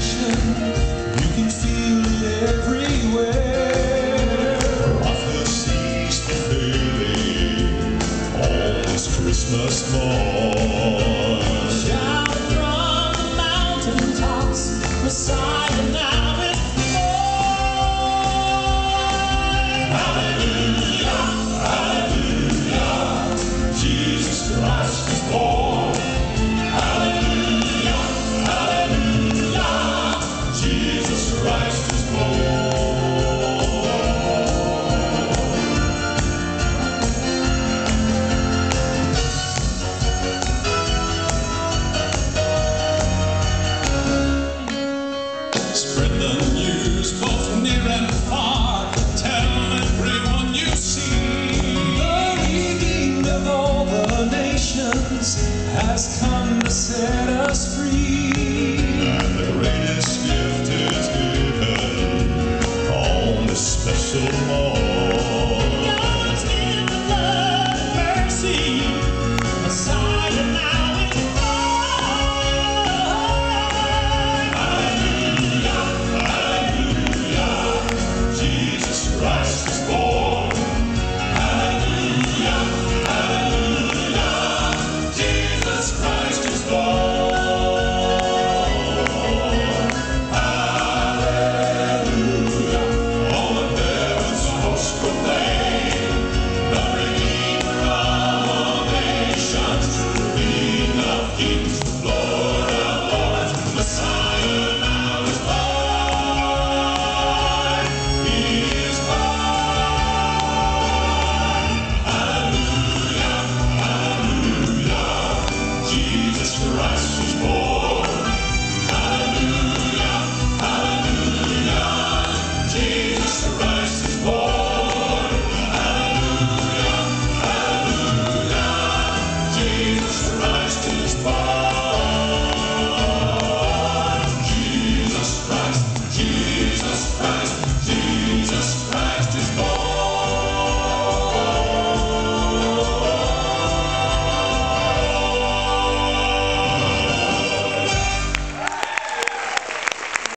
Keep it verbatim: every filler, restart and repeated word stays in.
celebration. You can feel it everywhere. Prophecies fulfilling on this Christmas morn. Shout from the mountaintops, Messiah now is born. Hallelujah, hallelujah, Jesus Christ is born. Hallelujah, hallelujah, Jesus Christ is born. Spread the news both near and far. Tell everyone you see. The King of all the nations has come to set us free.